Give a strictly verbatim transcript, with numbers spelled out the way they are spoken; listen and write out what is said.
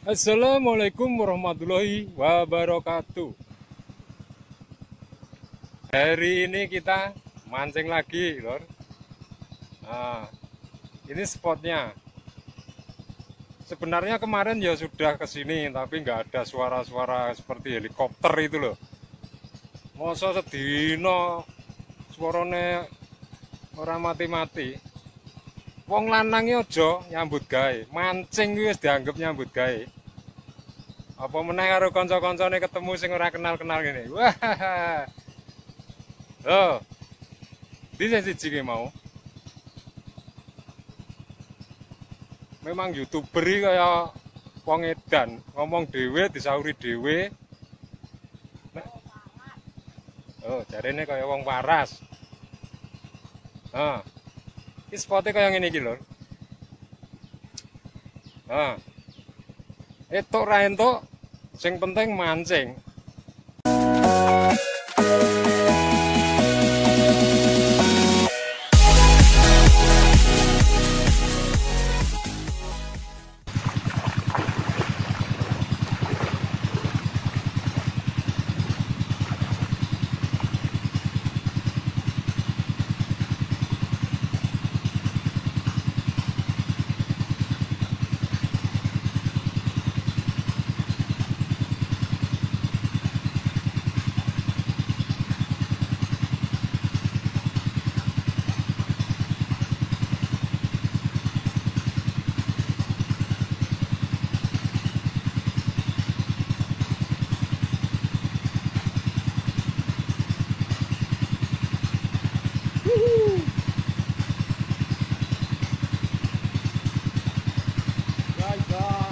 Assalamualaikum warahmatullahi wabarakatuh. Hari ini kita mancing lagi, lor. Nah, ini spotnya. Sebenarnya kemarin ya sudah ke sini, tapi nggak ada suara-suara seperti helikopter itu loh. Masa sedino suarane orang mati-mati. Wong lanangnya aja nyambut gawe, mancing wis dianggap nyambut gawe. Apa meneh karo kanca-kancane ketemu sing ora kenal-kenal gini. Wah. Oh, di siji ki mau. Memang YouTuber iki kaya wong edan, ngomong dhewe disauri dhewe. Oh, jarene kaya wong waras. Nah, iki spote kaya ngene iki lho. Nah, entuk ra entuk, sing penting mancing. Guys,